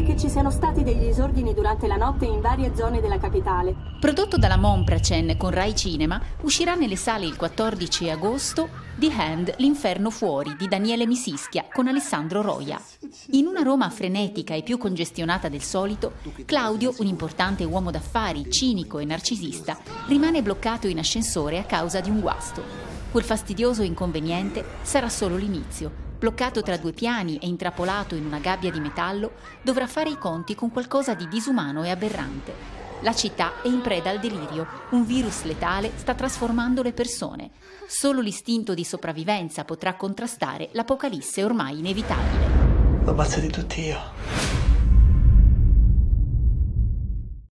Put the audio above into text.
Pare che ci siano stati degli disordini durante la notte in varie zone della capitale. Prodotto dalla Mompracen con Rai Cinema, uscirà nelle sale il 14 agosto The Hand, L'inferno fuori di Daniele Misischia con Alessandro Roia. In una Roma frenetica e più congestionata del solito, Claudio, un importante uomo d'affari, cinico e narcisista, rimane bloccato in ascensore a causa di un guasto. Quel fastidioso inconveniente sarà solo l'inizio. Bloccato tra due piani e intrappolato in una gabbia di metallo, dovrà fare i conti con qualcosa di disumano e aberrante. La città è in preda al delirio, un virus letale sta trasformando le persone. Solo l'istinto di sopravvivenza potrà contrastare l'apocalisse ormai inevitabile. L'ho ammazzati tutti io.